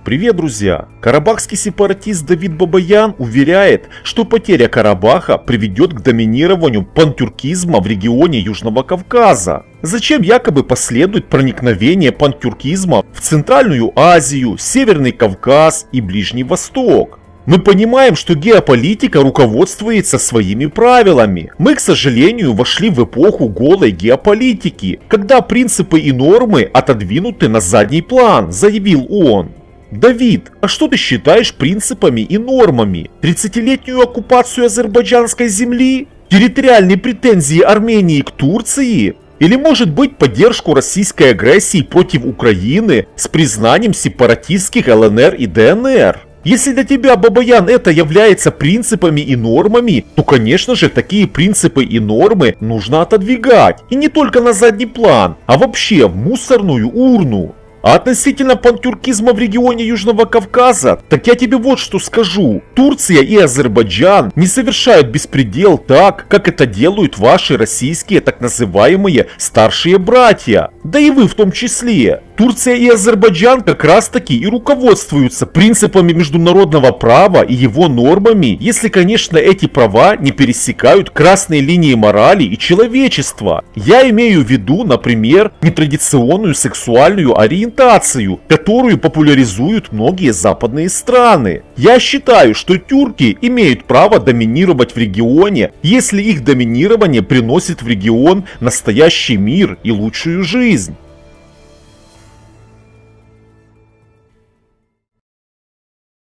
Привет, друзья! Карабахский сепаратист Давид Бабаян уверяет, что потеря Карабаха приведет к доминированию пантюркизма в регионе Южного Кавказа. Зачем якобы последует проникновение пантюркизма в Центральную Азию, Северный Кавказ и Ближний Восток? Мы понимаем, что геополитика руководствуется своими правилами. Мы, к сожалению, вошли в эпоху голой геополитики, когда принципы и нормы отодвинуты на задний план, заявил он. Давид, а что ты считаешь принципами и нормами? 30-летнюю оккупацию азербайджанской земли? Территориальные претензии Армении к Турции? Или, может быть, поддержку российской агрессии против Украины с признанием сепаратистских ЛНР и ДНР? Если для тебя, Бабаян, это является принципами и нормами, то, конечно же, такие принципы и нормы нужно отодвигать. И не только на задний план, а вообще в мусорную урну. А относительно пантюркизма в регионе Южного Кавказа, так я тебе вот что скажу. Турция и Азербайджан не совершают беспредел так, как это делают ваши российские так называемые старшие братья. Да и вы в том числе. Турция и Азербайджан как раз таки и руководствуются принципами международного права и его нормами, если, конечно, эти права не пересекают красные линии морали и человечества. Я имею в виду, например, нетрадиционную сексуальную ориентацию, которую популяризуют многие западные страны. Я считаю, что тюрки имеют право доминировать в регионе, если их доминирование приносит в регион настоящий мир и лучшую жизнь.